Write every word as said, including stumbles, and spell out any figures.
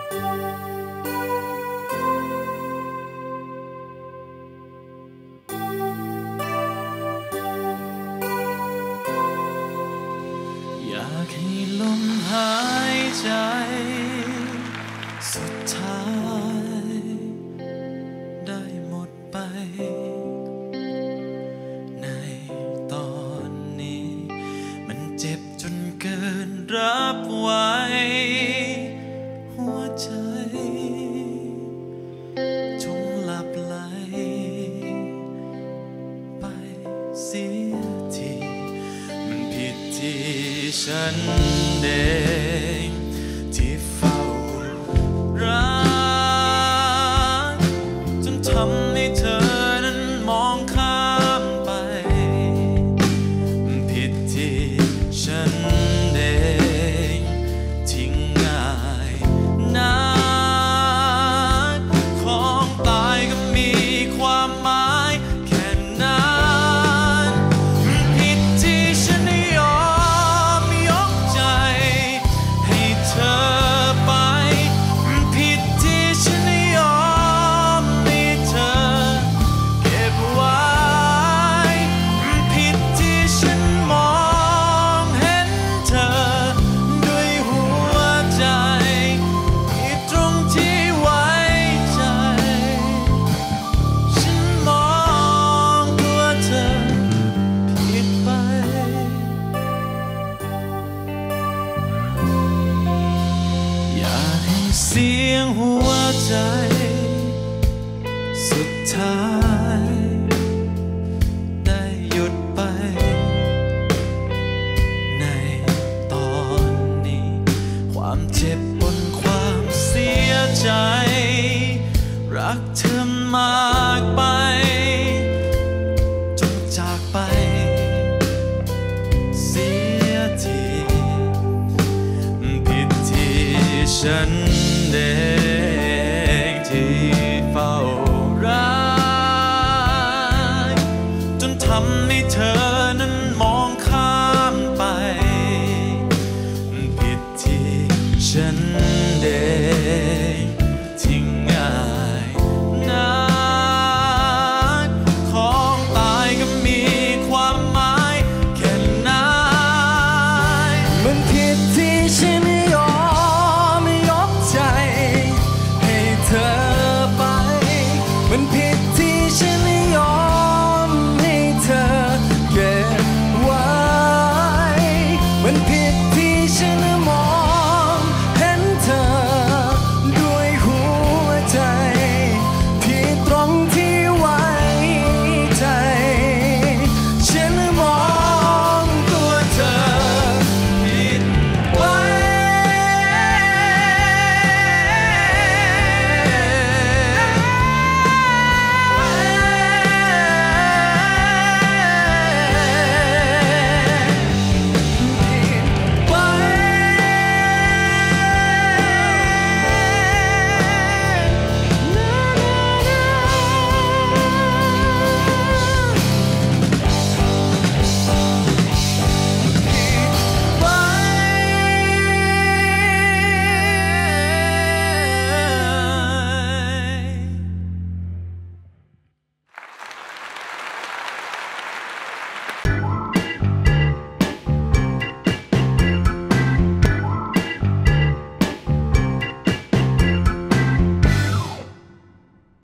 อยากให้ลมหายใจสุดท้ายได้หมดไปในตอนนี้มันเจ็บจนเกินรับไหวหัวใจจงหลับไหลไปเสียทีมันผิดที่ฉันเองที่เฝ้ารักจนทำให้เธอนั้นมองข้ามไปผิดที่ฉันเองทิ้งง่ายนักของตายก็มีความหมายแค่นั้นผิดที่ฉันยอมยกใจให้เธอไปผิดที่ฉันยอมให้เธอเก็บไว้ผิดที่ฉันมองเห็นเธอด้วยหัวใจผิดตรงที่ไว้ใจฉันมองตัวเธอผิดไปอยากให้เสียงหัวใจสุดท้ายได้หยุดไปในตอนนี้ความเจ็บบนความเสียใจรักเธอมากไปจงจากไปเสียทีผิดที่ฉันเองที่เฝ้ารักจนทำให้เธอนั้นมองข้ามไปผิดที่ฉันเอง